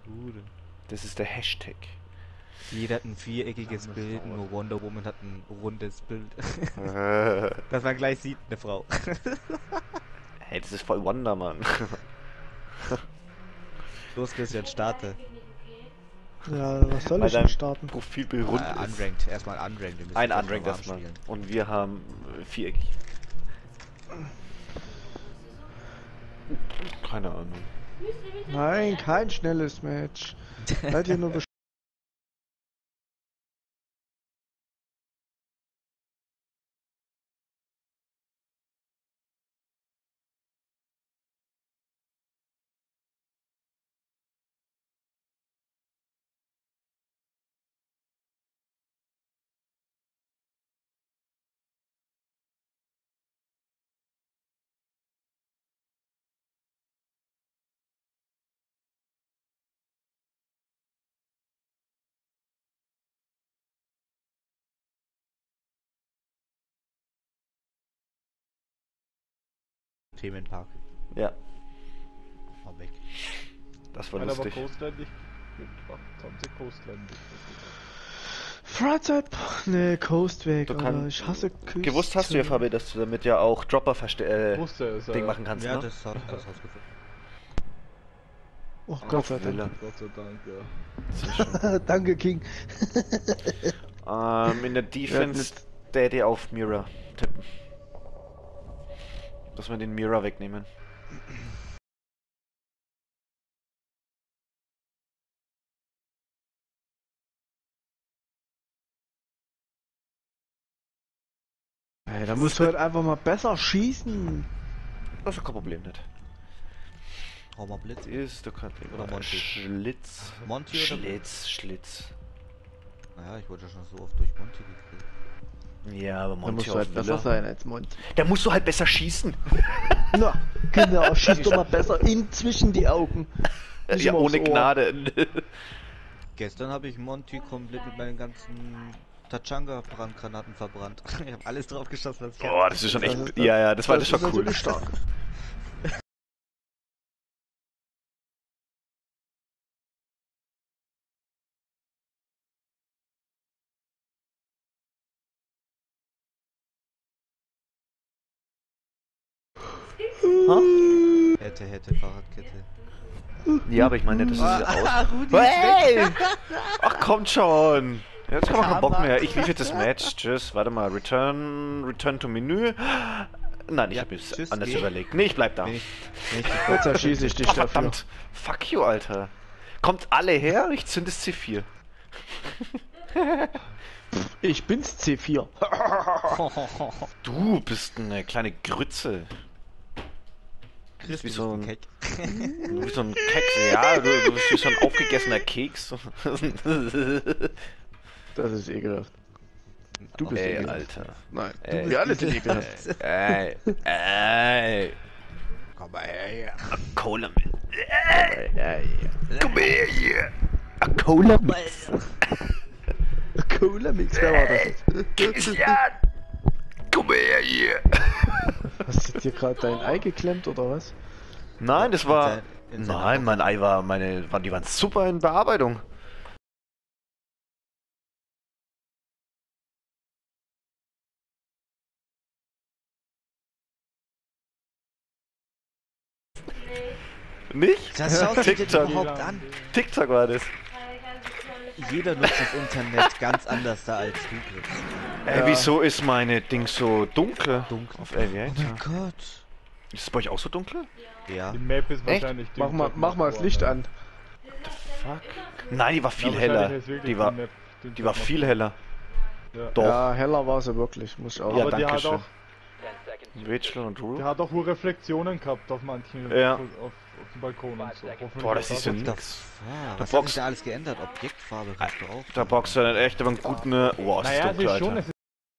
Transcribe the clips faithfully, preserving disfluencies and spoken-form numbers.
Gute. Das ist der Hashtag. Jeder hat ein viereckiges Bild, nur Wonder Woman hat ein rundes Bild. Äh. Dass man gleich sieht, eine Frau. Hey, das ist voll Wonder, Mann. Los, Christian, starte. Ja, was soll Weil ich denn dein starten? Profilbild rund Äh, ist. unranked, erstmal unranked. Wir müssen Ein erst mal Unranked warm erstmal. spielen. Und wir haben äh, viereckig. Keine Ahnung. Nein, kein schnelles Match. Seid ihr nur besch Themenpark. Ja, Hau weg. das war Hat aber lustig. Coastland nicht mitgebracht. Haben sie Coastland nicht mitgebracht. Freizeit? Ne, Coastweg, Du aber kann- ich hasse Küste. Gewusst hast du ja, Fabi, dass du damit ja auch Dropper verste äh, Wusste es, Ding ja. machen kannst, Ja, ne? das hat das rausgefunden. Oh Gott sei Wille. Dank. Gott sei Dank, ja. Sehr schön. Danke, King. ähm, in der Defense Daddy auf Mirror tippen. Dass wir den Mirror wegnehmen. Ey, da musst du halt einfach mal besser schießen. Das ist kein Problem nicht. Hau mal Blitz. Ist, du kannst Oder Monty. Schlitz. Monty oder Schlitz, Schlitz. Naja, ich wurde ja schon so oft durch Monty gekriegt. Ja, aber Da Monty musst du auf halt besser Villa. sein als Mont. Da musst du halt besser schießen. Na, genau, schieß doch mal besser in zwischen die Augen. Nicht Ja, immer aufs ohne Ohr. Gnade. Gestern habe ich Monty komplett mit meinen ganzen Tachanga-Brandgranaten verbrannt. Ich habe alles drauf geschossen, was ich Boah, hatte. das ist schon Das echt. ist- ja, ja, das war das, ist schon cool. natürlich stark. Ha? Hätte, hätte, Fahrradkette. Ja, aber ich meine, das ist ja Ah, aus. Rudi ist Hey! Ach, kommt schon! Jetzt kann man keinen Bock Karma. mehr. Ich lief jetzt das Match. Tschüss. Warte mal. Return. Return to Menü. Nein, ich Ja, habe es tschüss, anders geh. überlegt. Nee, ich bleib da. Wenn ich, wenn ich Jetzt erschieße ich dich Ach, dafür. verdammt. Fuck you, Alter. Kommt alle her, ich zünd das C vier. Ich bin's C vier. Du bist eine kleine Grütze. Chris, wie du so bist ein- Keck. Du bist so ein Keks. Ja, du, du bist wie so ein aufgegessener Keks. Das ist ekelhaft. Du bist Ey, ekelhaft. Alter. Nein, du, Ey. wir alle sind ekelhaft. Ey, ey. Komm mal her. A Cola mit. Ey, Komm her hier. A Cola mit. Cola Mix, wer war das jetzt? Christian. Komm her hier. Hast du dir gerade dein Ei geklemmt oder was? Nein, das war. sein- in seiner Nein, mein Ei war meine. waren- Die waren super in Bearbeitung. Nicht? Das schaut sich jetzt TikTok. überhaupt an. TikTok war das. Jeder nutzt das Internet ganz anders da als du, Chris. Ey, wieso ist meine Ding so dunkel? Dunkel. Auf Aviator. Oh Gott. Ist es bei euch auch so dunkel? Ja. Die Map ist Echt? wahrscheinlich Mach mal, dünn, mach mal das Licht an. Fuck. Nein, die war viel Ja, heller. wahrscheinlich ist wirklich Die war, Map dünn, die war das viel macht- heller. Ja. Doch. Ja, heller war sie wirklich, muss ich auch Ja, Aber sagen. die danke hat schön. auch, Rachel und die Drew. hat auch hohe Reflexionen gehabt auf manchen, Ja. auf, auf, auf dem Balkon und so. Hoffentlich Boah, das hat ist ja das- nix. Ah, Da was hat boxt- sich da alles geändert? Objektfarbe kannst du auch. Da boxt er nicht echt, aber einen guten. Wow, es ist Naja, es dunkel, ist schon, Alter. es ist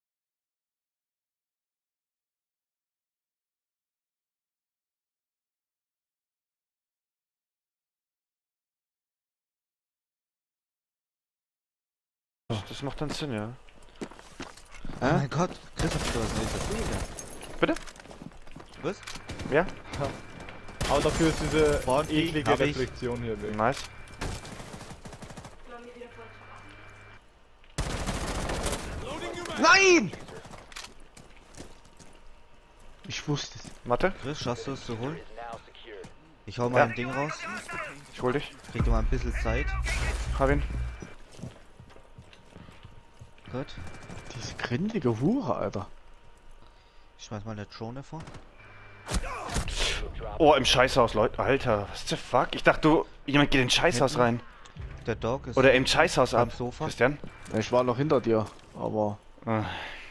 Das macht dann Sinn, ja. Oh mein Gott, Christoph, du hast eine Initiative. Bitte? Was? Ja? aber dafür ist diese Monty, eklige hab ich. Reflexion hier weg. Nice. Nein! Ich wusste es. Warte, Chris, schaffst du es zu holen? Ich hau mal Ja. ein Ding raus. ich hol dich. Krieg dir mal ein bisschen Zeit. Hab ihn. Gut. Diese grindige Hure, Alter. Ich schmeiß mal eine Drohne vor. Oh, im Scheißhaus, Leute. Alter, was the fuck? Ich dachte, du, jemand geht in Scheißhaus rein. Der Dog ist Oder im Scheißhaus am ab. Sofa. Christian? Ich war noch hinter dir, aber... Ah.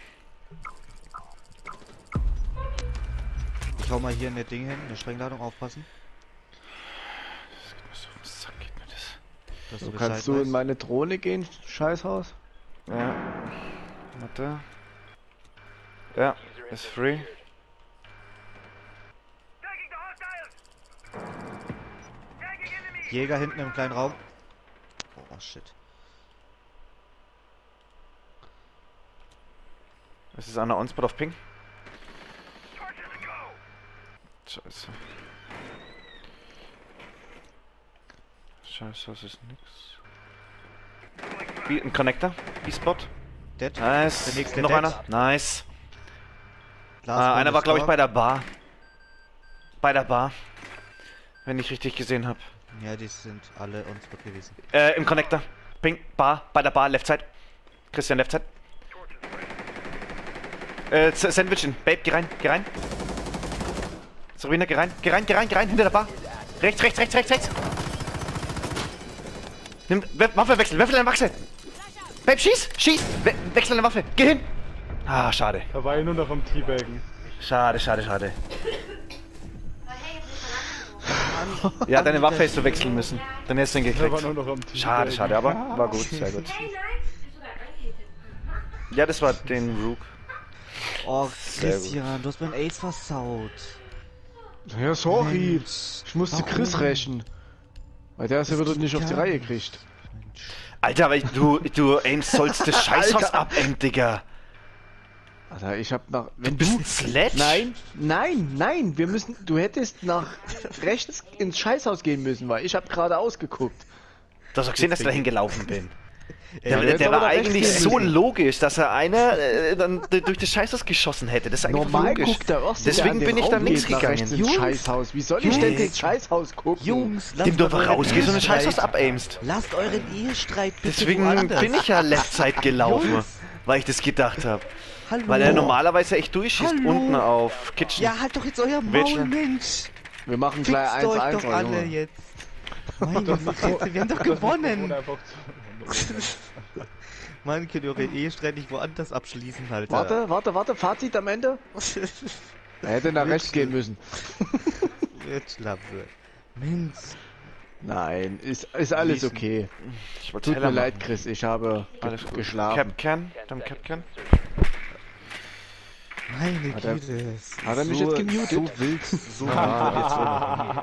Ich hau mal hier eine Ding hin, eine Sprengladung, aufpassen. Das geht mir so auf den Sack, geht mir das. Dass So du kannst Bescheid du in weißt. meine Drohne gehen, Scheißhaus? Ja. Warte. Ja, ist free. Jäger hinten im kleinen Raum. Oh shit. Es ist einer On-Spot auf Ping. Scheiße. Scheiße, das ist nix. B ein Connector. B-Spot. Dead. Nice. Der nächste Noch dead. einer. Nice. Last Ah, one einer is war, glaube ich, dog. bei der Bar. Bei der Bar. Wenn ich richtig gesehen habe. Ja, die sind alle uns gut gewesen. Äh, im Connector. Ping, Bar, bei der Bar, Left Side. Christian, Left Side. Äh, S- Sandwichen. Babe, geh rein, geh rein. Sabrina, geh rein, geh rein, geh rein, geh rein, hinter der Bar. Rechts, rechts, rechts, rechts, rechts. Nimm, We Waffe wechseln, wechsel deine Waffe. Babe, schieß, schieß. We wechsel deine Waffe, geh hin. Ah, schade. Da war ich nur noch am Teabaggen. Schade, schade, schade. Ja, deine Waffe hättest du wechseln müssen. Dann hättest du ihn Da war gekriegt. nur noch am Teabaggen. Schade, schade, aber war gut, sehr gut. Ja, das war den Rook. Oh, Sehr gut. Christian, du hast mein Ace versaut. Ja, sorry. Mensch. Ich musste Warum? Chris rächen. Weil der es ja wieder geht nicht auf die gar Reihe nicht. kriegt. Alter, aber du, du aimst sollst das Scheißhaus Alter. abaimen, Digga. Alter, ich hab nach... Wenn Bist du... ein Sledge? Nein, nein, nein, wir müssen... Du hättest nach rechts ins Scheißhaus gehen müssen, weil ich hab gerade ausgeguckt. Du hast doch gesehen, dass ich dahin gelaufen bin. Der, Ja, der, jetzt der aber war nach rechts eigentlich gehen so müssen. logisch, dass er einer äh, dann d- durch das Scheißhaus geschossen hätte. Das ist eigentlich Normal logisch. guckt der Erste, Deswegen der an den bin ich Raum dann links geht, nach rechts gegangen. ins Jungs. Scheißhaus. Wie soll ich denn Jungs. ins Scheißhaus gucken? Jungs, lasst Dem du euren einfach rausgehst und den Ehestreit- Scheißhaus abaimst. Lasst euren Ehestreit bitte Deswegen woanders. bin ich ja Left Side gelaufen, Jungs. weil ich das gedacht habe. Hallo. Weil er normalerweise echt durchschießt Hallo. unten auf Kitchen. Ja, halt doch jetzt euer Maul, Witcher. Mensch. Wir machen Fixt gleich eins euch eins, doch alle Junge. jetzt. Meine Fresse, wir haben doch Wurde gewonnen. einfach zu... Mann, könnt ihr eure Ehestreit nicht woanders abschließen, Alter. Warte, warte, warte, Fazit am Ende. Er hätte nach rechts gehen müssen. Wirtschlappe. Mensch. Nein, ist, ist alles Wiesen. okay. Ich wollte Tut mir heller leid, machen. Chris, ich habe ge Alles gut. geschlafen. Cap Can, dann Cap Can. Meine Hat er- Güte. hat er mich jetzt gemutet? So wild, so wild wird jetzt so machen.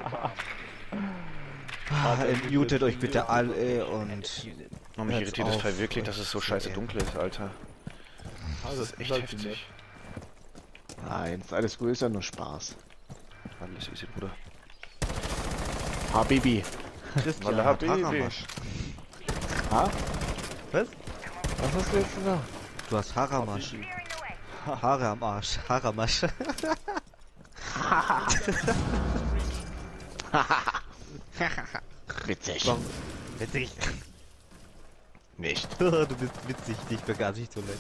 Ah, entmutet euch bitte alle und... Oh, mich Hört's irritiert das auf, Fall wirklich, dass es so euch scheiße zu dunkel ist, Alter. Also, Das ist echt halt heftig. Nein, ist alles gut, ist ja nur Spaß. Alles easy, Bruder. Habibi. Christian Walla hat Habibi. Haramasch. Ha? Was? Was hast du jetzt gesagt? Du hast Haramasch. Haare am Arsch. Haramasch. Witzig. Warum? Witzig. Nicht. Du bist witzig, dich begaß ich so leid.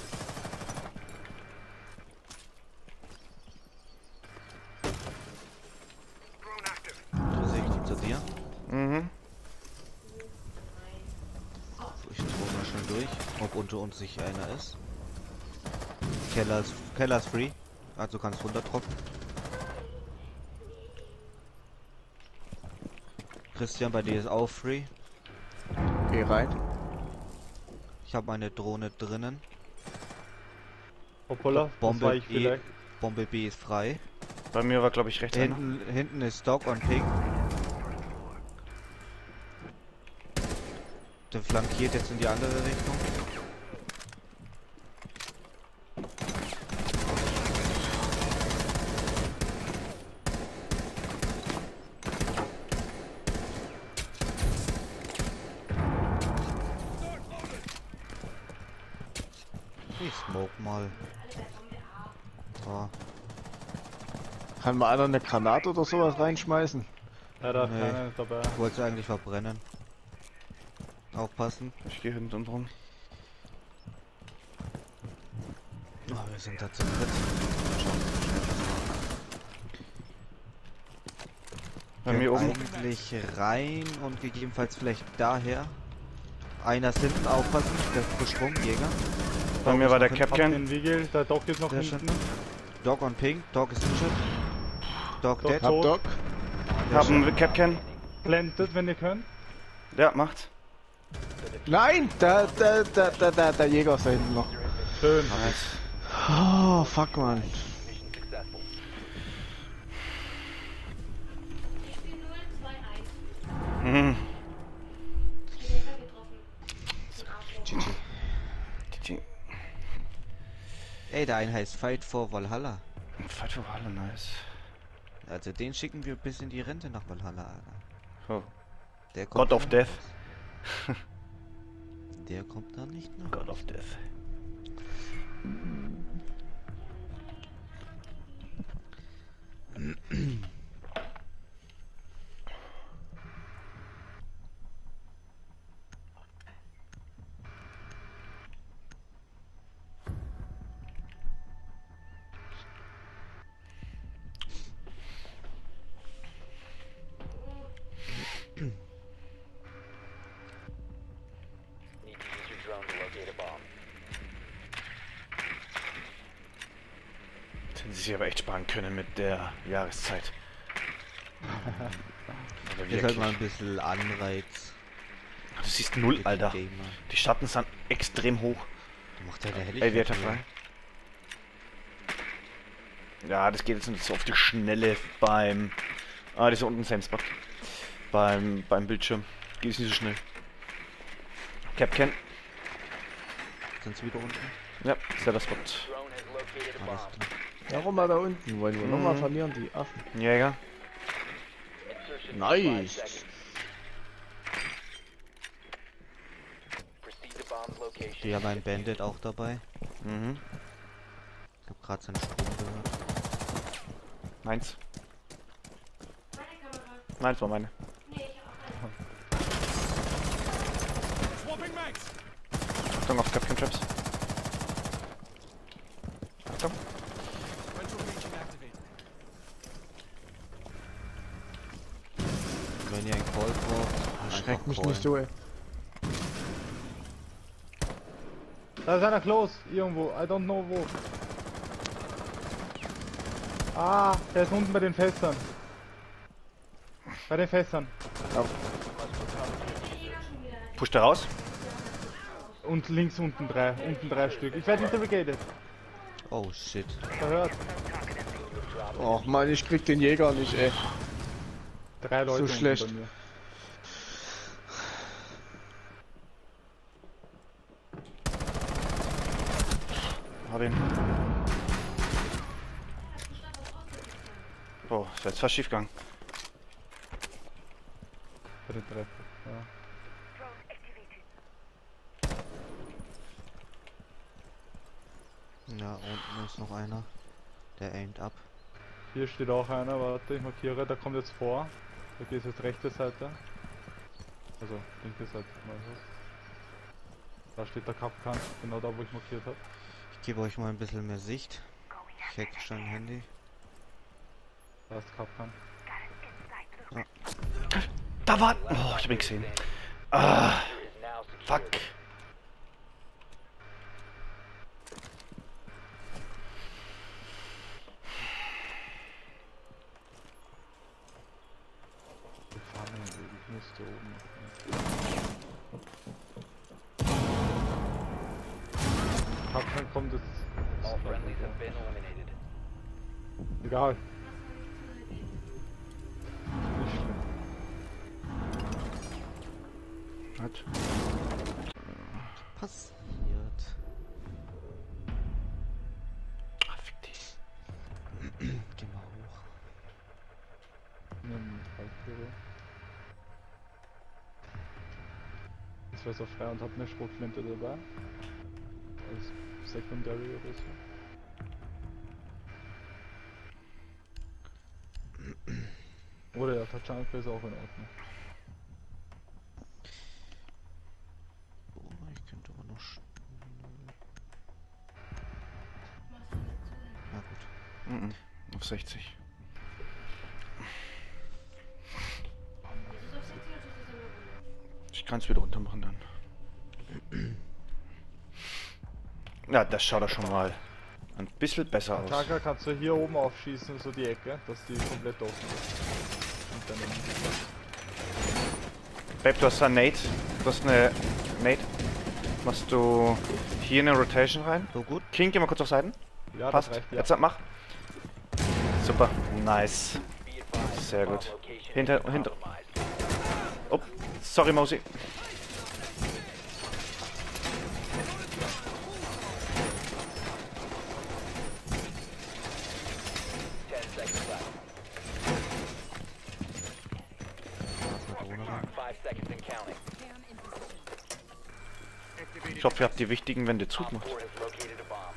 Du sehe ich die zu dir. Mhm. Ich drohe mal schon durch, ob unter uns sich einer ist. Keller ist, Keller ist free, also kannst runter tropfen. Christian, bei dir ist auch free. Geh rein. Ich habe meine Drohne drinnen. Hoppala, das Bombe war ich E. vielleicht. Bombe B ist frei. Bei mir war, glaube ich, rechts einer. Hinten, hinten ist Dog und Ping. Der flankiert jetzt in die andere Richtung. Ich smoke mal. So. Kann mal einer eine Granate oder sowas reinschmeißen? Ja, da ist Nee. keiner dabei. Ich wollte sie eigentlich verbrennen. Aufpassen. Ich gehe hinten drum. Oh, wir sind da zu dritt. Bei mir oben. Eigentlich rein und gegebenenfalls vielleicht daher. Einer ist hinten, aufpassen, der ist gesprungen, Jäger. Bei Dog mir ist war noch der hinten. Hab Capcan. den Wigel, der Doc ist noch Sehr hinten. Dog on Ping, Dog ist injured. Dog Dog dead. tot. Hab Doc. Haben Capcan. Plantet, wenn ihr könnt. Ja, macht's. Nein, da, da, da, da, da, der Jäger ist da hinten noch. Schön. Nice. Oh, fuck, man. Mhm. G G. Ey, der eine heißt Fight for Valhalla. Fight for Valhalla, nice. Also den schicken wir bis in die Rente nach Valhalla, Alter. Oh. Der kommt God of noch. Death. Der kommt da nicht nach. God of Death. Need to use your drone to locate a bomb. Hätten sie sich aber echt sparen können mit der Jahreszeit. Aber Hier ist halt mal ein wirklich. bisschen Anreiz. Du siehst null, für die Alter. Gamer. Die Schatten sind extrem hoch. Da macht ja der Aviator Helikopter. frei. Ja, das geht jetzt nicht so auf die Schnelle beim... Ah, das ist unten sein Spot. Beim, beim Bildschirm. Geht es nicht so schnell. Capcan. Sind sie wieder unten? Ja, selber Spot. Drone has located a Alles bomb. klar. Warum mal da unten? Wollen wir Mhm. nochmal verlieren, die Affen? Jäger. Insertion in five Nice. seconds. Proceed to bomb's location. Die haben einen Bandit auch dabei. Mhm. Ich hab gerade seinen Sprung gehört. Meins. Nein, das war meine. Achtung auf Capcan Traps. Achtung. Wenn ihr einen Call braucht, Schreck einfach mich callen. nicht so, ey. Da ist einer close, irgendwo. I don't know wo. Ah, der ist unten bei den Fässern. Bei den Fässern. Pusht er raus. Und links unten drei. Unten drei Stück. Ich werde interrogated. Oh shit. Verhört. Och man, ich krieg den Jäger nicht, ey. Drei Leute unten schlecht. bei mir. Hab ihn. Oh, ist jetzt fast schief gegangen. Bei den Treffen. Ja. Ja, unten ist noch einer. Der aimt ab. Hier steht auch einer, warte, ich markiere, der kommt jetzt vor. Da geht jetzt rechte Seite. Also, linke Seite, mal so. Da steht der Kapkan, genau da wo ich markiert habe. Ich gebe euch mal ein bisschen mehr Sicht. Ich hack schon ein Handy. Da ist Kapkan. Da war... Oh, ich hab ihn gesehen. Ah, Is now secured. fuck. Die Fahne, ich musste oben. Kapkan kommt jetzt. All friendlies have been eliminated. Egal. Nicht schlimm. Hat. Passiert. Ah, fick dich. Geh mal hoch. Nimm Falltüre. Jetzt war so frei und hab eine Schrotflinte dabei. Als Secondary oder so. Oder ja, Tachanka ist auch in Ordnung. Oh, ich könnte aber noch... sch- Na gut. Mhm. Auf sechzig. Ich kann es wieder runter machen dann. Ja, das schaut doch schon mal ein bisschen besser aus. Tachanka kannst du hier oben aufschießen, so die Ecke, dass die komplett offen ist. Und dann Babe, du hast da Nate. Du hast eine Nate. Machst du hier eine Rotation rein? So gut? King, geh mal kurz auf Seiten. ja, Passt. das reicht, ja. Jetzt mach. Super. Nice. Be advised, Sehr bomb gut. location Hinter, has been hinter. compromised. Oh, sorry, Mosi. Ten seconds left. Lass mal Drohne rein. Five seconds and counting. Ich hoffe, ihr habt die wichtigen Wände Op zugemacht. four has located a bomb.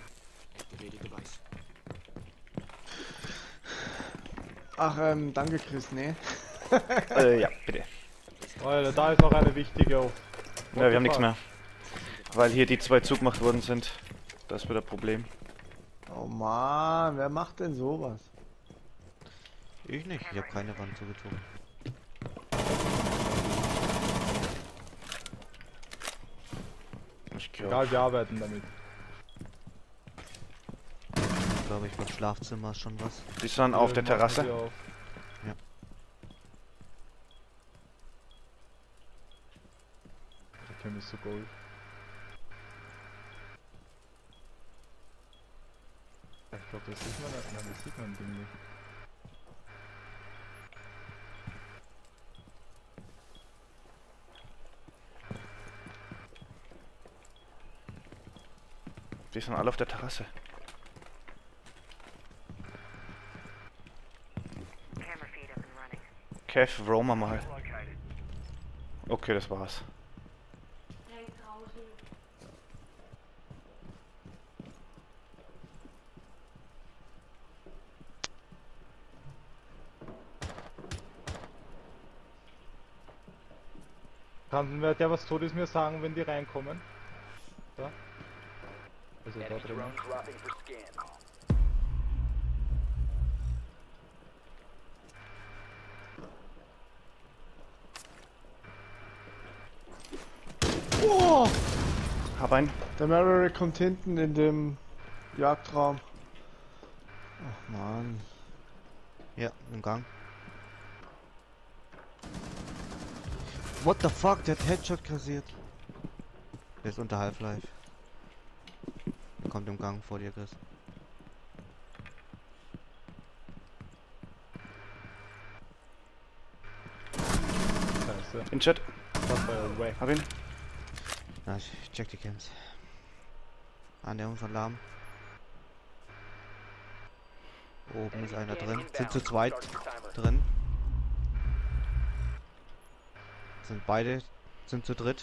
Ach, ähm, danke Chris, ne? Äh, ja, bitte. Alter, da ist auch eine wichtige auf. Ja, wir haben nichts mehr. Weil hier die zwei zugemacht worden sind. Das ist wieder ein Problem. Oh man, wer macht denn sowas? Ich nicht, ich habe keine Wand zugezogen. Ich glaube. Egal, wir arbeiten damit. Ich glaube, ich beim Schlafzimmer ist schon was. Die sind auf der Wir machen Terrasse. hier auf. Ja. Der Kim ist so gold. Ich glaube, das sieht man nicht. Nein, das sieht man im Ding nicht. Die sind alle auf der Terrasse. Kev, Roma mal. Okay, das war's. Kann wer der was Todes mir sagen, wenn die reinkommen? Da? Also da Enemy drin. drone dropping for scan. Oh! Hab einen. Der Maverick kommt hinten in dem Jagdraum. Ach man. Ja, im Gang. What the fuck, der hat Headshot kassiert. Der ist unter Half-Life. Kommt im Gang vor dir, Chris. Scheiße. In Chat. Das war ja wack. Hab ihn. Na, ich ich check die Camps. Annäherungsalarm. Oben ist einer drin. Sind zu zweit drin. Sind beide. Sind zu dritt.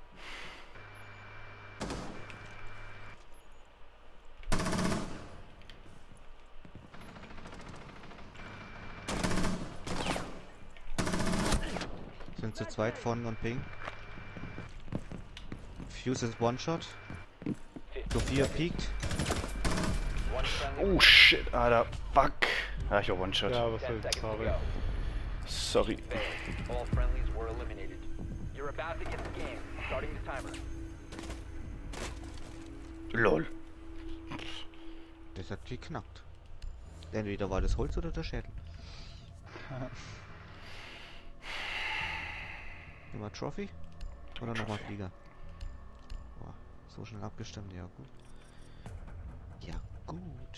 Sind zu zweit von und Ping. Fuse ist One-Shot. Sophia peakt. One friendly. Oh shit, Alter. Fuck. Ja, ich hab One-Shot. Ja, was Ten soll ich seconds to sorry. go. Sorry. Failed. All friendlies were eliminated. You're about to get scanned. Starting the timer. Lol. Das hat geknackt. Entweder war das Holz oder der Schädel. Nochmal Trophy? Oder nochmal Flieger? Boah, so schnell abgestimmt, ja gut. Ja gut.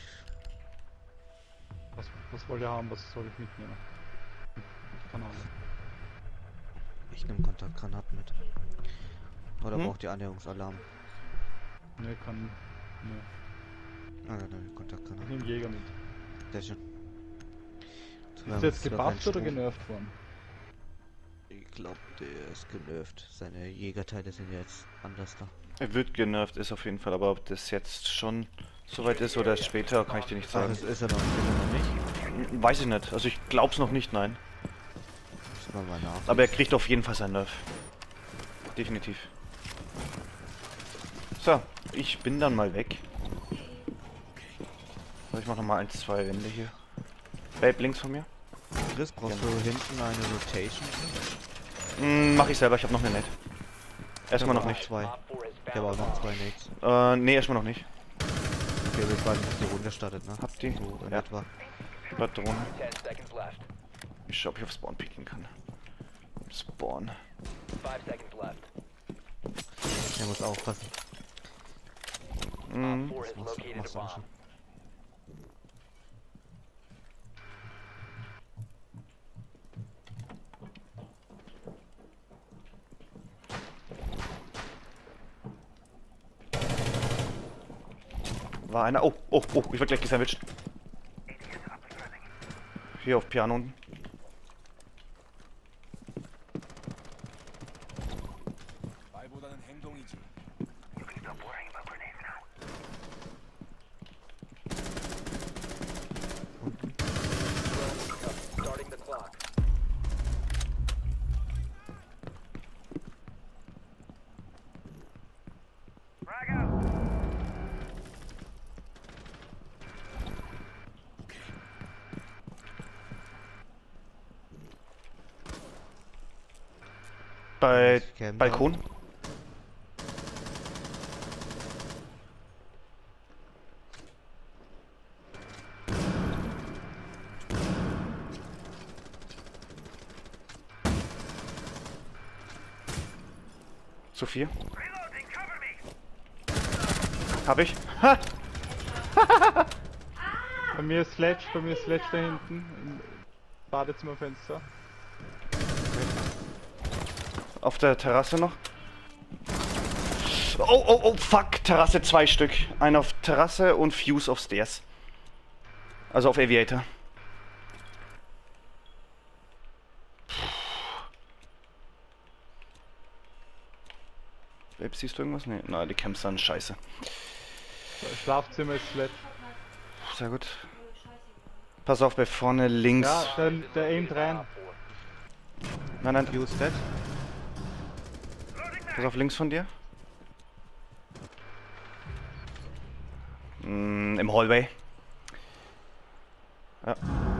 Was, was wollt ihr haben? Was soll ich mitnehmen? Ich kann alles. Ich nehme Kontaktgranaten mit. Oder Hm? braucht ihr Annäherungsalarm? Ne, kann. Ne. Ah, nein, nein, Ich Kontaktgranaten. nehme Jäger mit. Sehr schön. Ist jetzt gebufft oder genervt worden? Ich glaube, der ist genervt. Seine Jägerteile sind jetzt anders da. Er wird genervt, ist auf jeden Fall, aber ob das jetzt schon soweit ist oder erst später, kann ich dir nicht Ach, sagen. das ist er noch, ist er noch nicht? Weiß ich nicht, also ich glaub's noch nicht, nein. Müssen wir mal nach. Aber er kriegt auf jeden Fall sein Nerf. Definitiv. So, ich bin dann mal weg. So, ich mach noch mal ein, zwei Wände hier. Babe, links von mir. Chris, brauchst du hinten eine Rotation? Hm, mach ich selber, ich habe noch eine Net. Erstmal Ich hab noch auch nicht. Zwei. Op four has Ich habe auch found a noch bomb. zwei Nates. Äh, nee, erstmal noch nicht. Okay, wir warten, bis die Runde startet, ne? Habt ihr? So in Ja. etwa. Über Drohne. Ten seconds left. Ich schau, ob ich auf Spawn picken kann. Spawn. Five seconds left. Der muss aufpassen. Mhm. Op four has Machst du- located a machst du schon. bomb. War einer. Oh, oh, oh, ich werd gleich gesandwiched. Hier auf Piano unten. 말보다는 행동이지. Starting the clock. Bei Camp Balkon. Zu viel. Hab ich. Ha! Bei mir ist Sledge, bei mir ist Sledge da hinten. Im Badezimmerfenster. Auf der Terrasse noch. Oh, oh, oh, fuck. Terrasse zwei Stück. Einer auf Terrasse und Fuse auf Stairs. Also auf Aviator. Babe, siehst du irgendwas? Nee, nein, die Camps sind scheiße. Schlafzimmer ist Sledge. Sehr gut. Pass auf, bei vorne links. Ja, der, der aimt rein. Op four. Nein, nein, Fuse dead. pass auf links von dir. Mm, Im Hallway. Ja.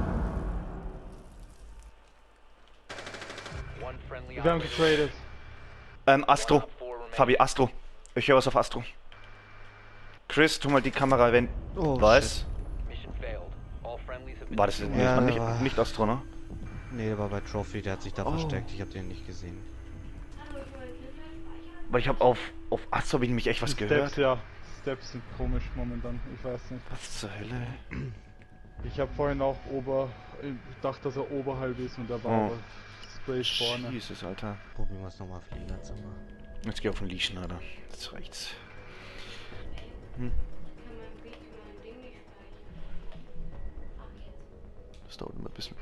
One friendly Wir haben operator. getradet. Ähm, Astro. Op four remaining. Fabi, Astro. Ich höre was auf Astro. Chris, tu mal die Kamera, wenn... Oh, Mission Was? failed. All friendlies have been War das destroyed. nee, Ja, das war der nicht, war- nicht Astro, ne? Nee, der war bei Trophy, der hat sich da Oh. versteckt. Ich habe den nicht gesehen. Weil ich habe auf, auf Astro hab ich nämlich echt was Die gehört. Steps, ja. Steps sind komisch momentan. Ich weiß nicht. Was zur Hölle? Ich habe vorhin auch Ober... Ich dachte, dass er oberhalb ist und er war Oh. aber straight vorne. Jesus, Alter. Probieren wir es nochmal Fliegerzimmer. Jetzt geh auf den Leash, Alter. Jetzt reicht's. Das dauert immer ein bisschen.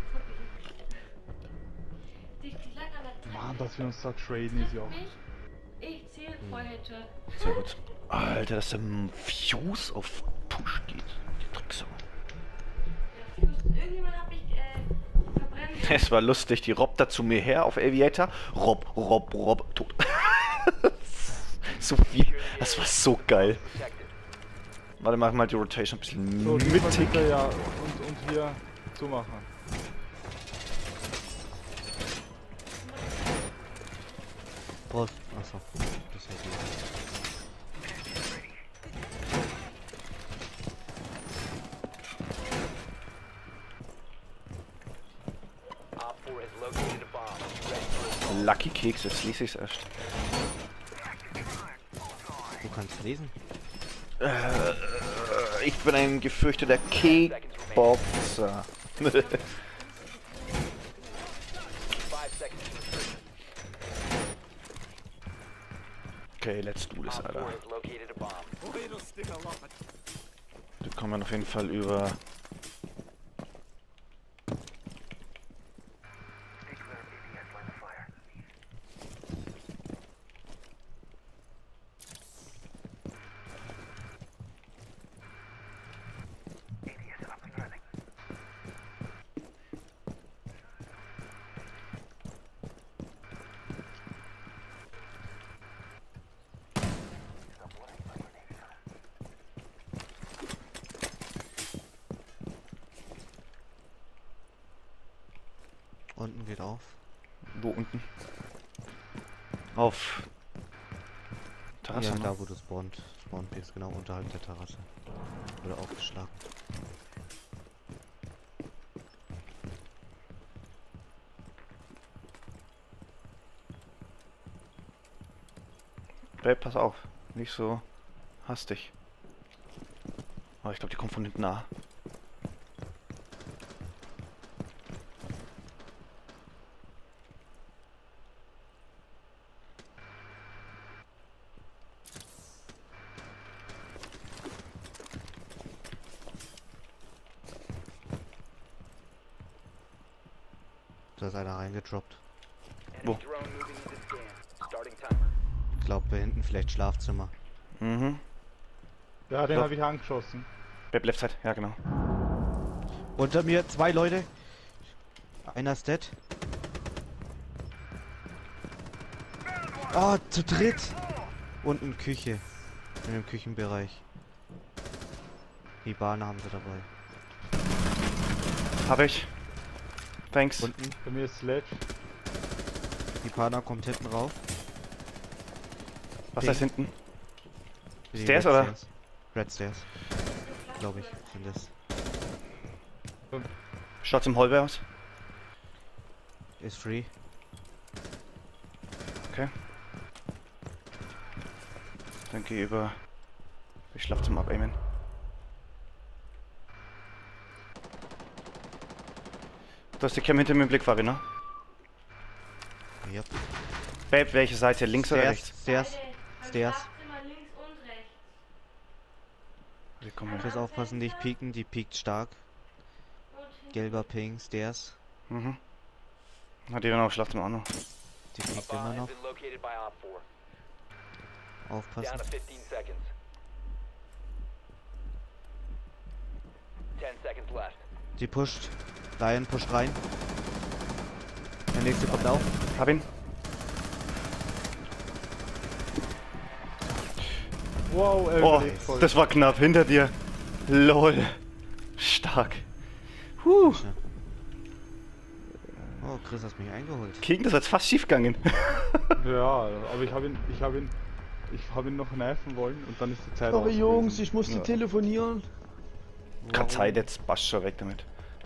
Mann, dass wir uns da traden ist ja auch. Ich zähle Feuerheadshot. Sehr gut. Alter, dass der Fuse auf Push geht. Die Drecksau. Irgendjemand hat mich äh, verbrennen. Es war lustig, die robbt da zu mir her auf Aviator. Rob, Rob, Rob, tot. So viel. Das war so geil. Protected. Warte, machen wir mal die Rotation ein bisschen So, diesmal mittig. bitte ja und, und hier zumachen. Prost. Achso. Das hätte ich. Op four has located a bomb. Ready for assault. Lucky Keks, jetzt lese ich's erst. Du kannst lesen. Äh, ich bin ein gefürchteter Kickboxer. Five seconds to insertion. Okay, let's do this, Op Alter. four has located a bomb. Da kommen wir auf jeden Fall über... auf. Wo unten? Auf Terrasse, Ja, ne? da wo du spawnt. Spawn bist, genau unterhalb der Terrasse. Oder aufgeschlagen. Babe, pass auf. Nicht so hastig. Aber ich glaube, die kommt von hinten nah. Da ist einer reingedroppt. Wo? Enemy drone moving into scan. Starting timer. Ich glaube, da hinten vielleicht Schlafzimmer. Mhm. Ja, den Doch. habe ich angeschossen. Babe, left side. Ja, genau. Unter mir zwei Leute. Einer ist dead. Ah, zu dritt. Unten Küche. In dem Küchenbereich. Die Bahn haben sie dabei. Hab ich. Thanks. Unten. Bei mir ist Sledge. Die Pana kommt hinten rauf. Was ist das hinten? Die Stairs, Red oder? Stairs. Red Stairs. Glaube ich, sind das. Schaut's im Hallway aus? Ist free. Okay. Dann geh über. Ich schlaf zum Abaimen. Du hast die Cam hinter mir im Blick, Fabi, ne? Yep. Babe, welche Seite? Links oder Stairs, rechts? Stairs. Beide. Beim Stairs. Schlafzimmer links und rechts. Wir kommen Ich muss aufpassen, nicht pieken, die piekt stark. Und hinten. Gelber Ping, Stairs. Mhm. Hat die dann auf Schlafzimmer auch noch? Die A piekt bomb immer has noch. been located by Op four. Down Aufpassen. to fifteen seconds. ten seconds left. Die pusht. Lion pusht rein. Der nächste kommt auch. Hab ihn. Wow, er Oh, überlebt voll. das war knapp hinter dir. Lol. Stark. Huh. Oh, Chris hast mich eingeholt. Gegen das hat's fast schief gegangen. Ja, aber ich habe ihn, ich habe ihn, ich habe ihn noch kneifen wollen und dann ist die Zeit Sorry aus Jungs, gewesen. ich musste Ja. telefonieren. Keine Zeit, jetzt passt schon weg damit.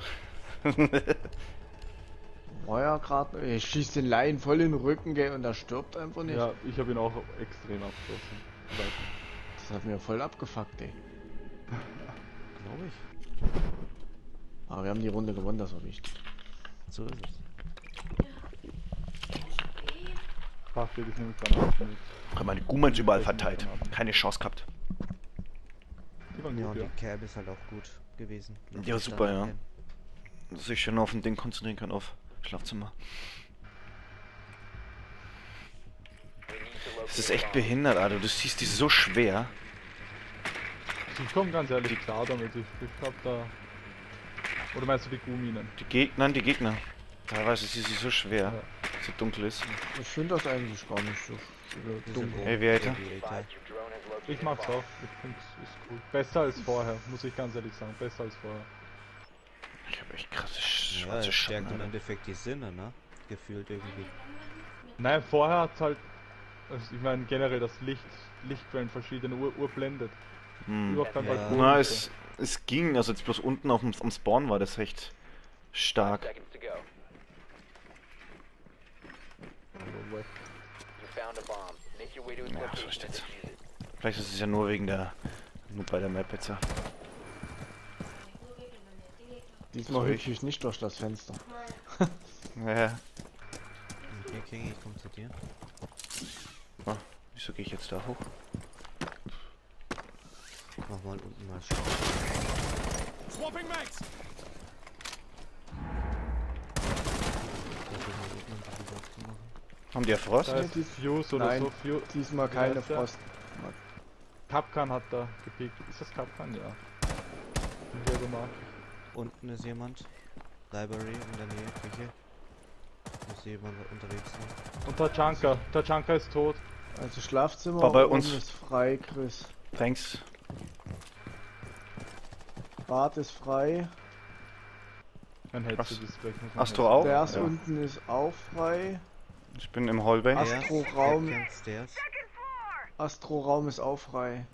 War ja gerade, ich schieß den Laien voll in den Rücken, gell, und er stirbt einfach nicht. Ja, ich habe ihn auch extrem abgeschossen. Leider. Das hat mir voll abgefuckt, ey. Glaube ich. Aber wir haben die Runde gewonnen, das war wichtig. So ist es. Ach, das ist nämlich Granaten mit. Haben meine Gumans überall verteilt. Keine Chance gehabt. Die waren Ja, gut, und ja. die Cab ist halt auch gut gewesen. Lass Ja, mich super, da ja. reingehen. Dass ich schön auf ein Ding konzentrieren kann, auf Schlafzimmer. We need to locate Es ist a echt bomb. behindert, Alter. Du siehst die so schwer. Ich komme ganz ehrlich klar damit, ich, ich hab da... Oder meinst du die Gumminen? Die Gegner, die Gegner. Teilweise ist sie so schwer, Ja. so dunkel ist. Ich finde das eigentlich gar nicht so Wir dumm. sind Aviator. Aviator. Advised, your drone has located Ich mag's a bomb. auch, ich find's ist cool. Besser als vorher, muss ich ganz ehrlich sagen, besser als vorher. Ich hab echt krasse Ja, schwarze es Schatten, stärkt im Alter. Endeffekt die Sinne, ne? Gefühlt irgendwie. Nein, vorher hat's halt... Also ich meine generell das Licht, Lichtquellen verschiedene Uhr, Uhr blendet. Hm. Überhaupt beim Ja. Balkon. Na, und es, es ging, also jetzt bloß unten auf dem, am Spawn war das echt stark. Seconds to go. so. You found a bomb. Make your way to its Ja, so location and steht's. defuse it. Vielleicht ist es ja nur wegen der, nur bei der Map jetzt. ja. Diesmal So, hüpfe ich nicht durch das Fenster. Ja, Okay, King, ich komm zu dir. wieso gehe ich jetzt da hoch? Mach mal unten mal schauen. Swapping mags! Versuch mal unten ein bisschen was zu machen. Haben die ja Frost? Da ist Fuse oder Nein. so. Fuse. Diesmal Wie keine heißt der? Frost. Kapkan hat da gepickt. Ist das Kapkan? Ja. Die gelbe Marke. Unten ist jemand. Library in der Nähe, Küche. Muss jemand unterwegs sein. Und Tachanka. Tachanka ist tot. Also Schlafzimmer War bei oben uns. ist frei, Chris. Thanks. Bad ist frei. Mein Headset ist weg. muss man Astro auch? Der erste Ja. unten ist auch frei. Ich bin im Hallway. Ast- Astro-Raum. Stairs, Stairs. Astro-Raum ist auch frei.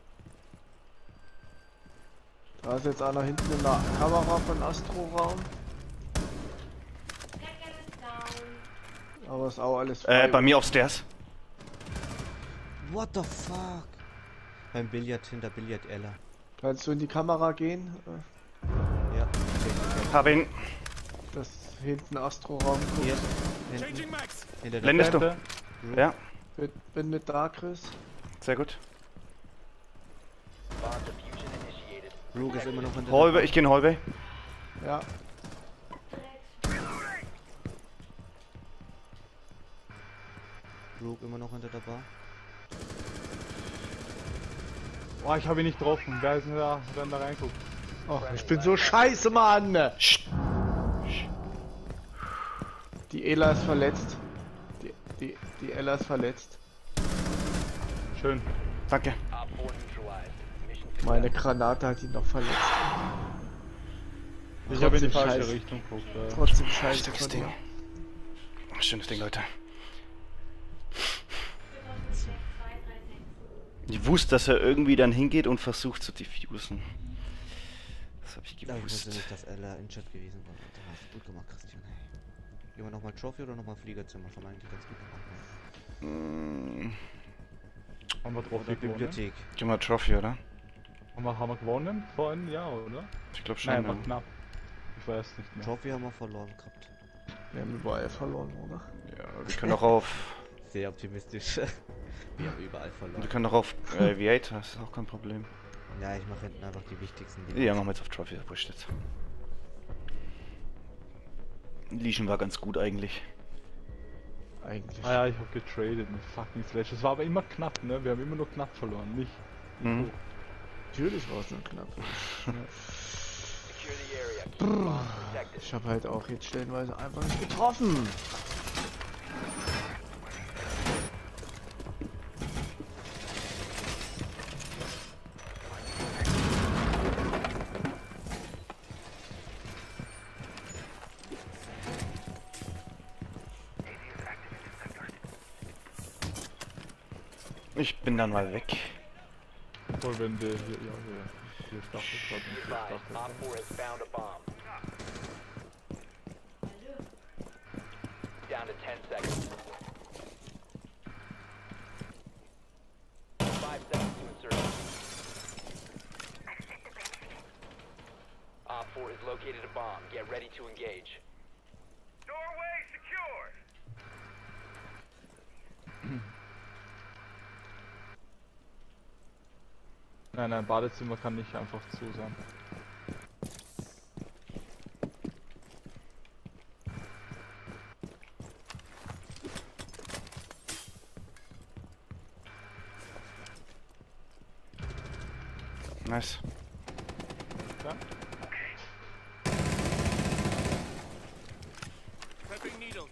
Da ist jetzt einer hinten in der Kamera von Astro-Raum. Second is down. Aber ist auch alles frei. Äh, bei mir auf Stairs. What the fuck? Beim Billard, hinter Billard Ella. Kannst du in die Kamera gehen? Äh, Ja. Hab ihn. Das hinten Astro-Raum guckt. Hier. Hinten. Changing mags. Hinter der Blendest du? Seite. Ja, Bin, bin mit da, Chris. sehr gut. Bomb diffusion initiated. Rook ist immer noch hinter Hallway, ich gehe in Hallway. Ja. der Rook immer noch hinter der Bar. Oh, ich habe ihn nicht getroffen. Wer ist denn da, wer denn da reinguckt? Ach, ich bin so scheiße, Mann! Psst. Die Ela ist verletzt. Die, die, die Ella ist verletzt. Schön. Danke. Op four neutralized. Mission success. Meine Granate hat ihn noch verletzt. Ich habe in die Trotzdem falsche scheiße. Richtung geguckt. Ja. Trotzdem scheiße Starkes von Ding. dir. Schönes Ding, Leute. zwei drei sechs. Ich wusste, dass er irgendwie dann hingeht und versucht zu diffusen. Das habe ich Ich wusste gewusst. nicht, dass Ella injured gewesen war. Alter, hast du gut gemacht, Christian. Hey. Gehen wir nochmal Trophy oder nochmal Fliegerzimmer? Das haben wir eigentlich ganz gut gemacht. Mm, Haben wir Oder Trophy gewonnen? Bibliothek. gehen wir Trophy, oder? Haben wir, haben wir gewonnen vor einem Jahr, oder? Ich glaube schon. Nein, Ja. war knapp. Ich weiß nicht mehr. Trophy haben wir verloren gehabt. Wir haben überall verloren, oder? Ja, wir können auch auf. Sehr optimistisch. Wir haben überall verloren. Wir können auch auf äh, Aviator, das ist auch kein Problem. Ja, ich mache hinten einfach die wichtigsten Dinge. Ja, machen wir jetzt auf Trophy, wurscht jetzt. Legion war ganz gut eigentlich. Eigentlich. Ah ja, ich habe getradet mit fucking Slash. Es war aber immer knapp, ne? Wir haben immer nur knapp verloren, nicht. Mhm. Natürlich war es nur knapp. Secure the area. Keep the bombs protected. Ich habe halt auch jetzt stellenweise einfach nicht getroffen. Ich bin dann mal weg. Voll, wenn der hier, ja, hier, hier Staffel hat und Be hier advised, Staffel. Op four has found a bomb. Down to ten seconds. Five seconds to insertion. Op four has located a bomb. Get ready to engage. Doorway secured. Nein, nein, Badezimmer kann nicht einfach zu sein. Nice. Ja? Prepping needles.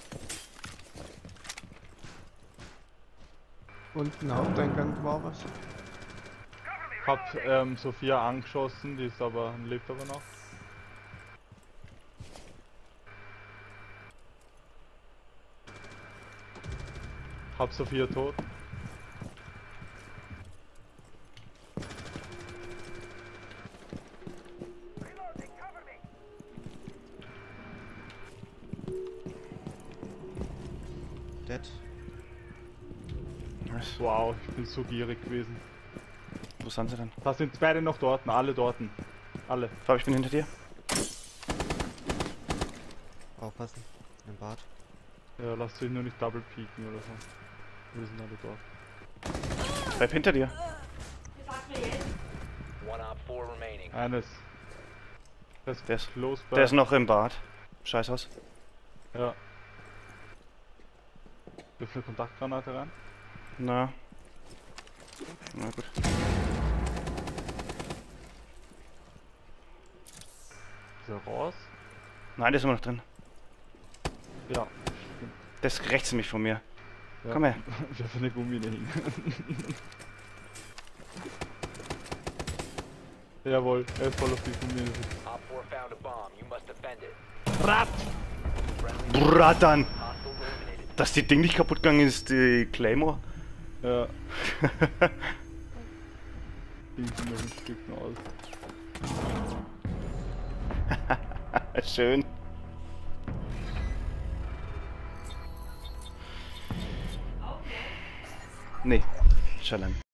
Unten Haupteingang war was. Hab ähm, Sophia angeschossen, die ist aber, lebt aber noch. Hab Sophia tot. Dead. Nice. Wow, ich bin so gierig gewesen. Wo sind sie denn? Da sind beide noch dort, alle dort. Alle. Fab, ich bin hinter dir. Aufpassen. Im Bad. Ja, lasst euch nur nicht double peeken oder so. Wir sind alle dort. Bleib hinter dir. Sag mir jetzt. One Op four remaining. Eines. Das Der ist, close by. der ist noch im Bad. Scheißhaus. Ja. Wirf eine Kontaktgranate rein. Na. Na gut. Ist er raus? Nein, der ist immer noch drin. Ja. Der ist rechts nämlich von mir. ja. Komm her. Wirf eine Gummine hin. Jawohl, er ist voll auf die Gummine. Op four found a bomb. bomb. You must defend it. Brat! Friendly Bratan! hostiles eliminated. Dass die Ding nicht kaputt gegangen ist, die Claymore. Ja. Die sind noch ein Stück aus. Schön. Nee, Shalom.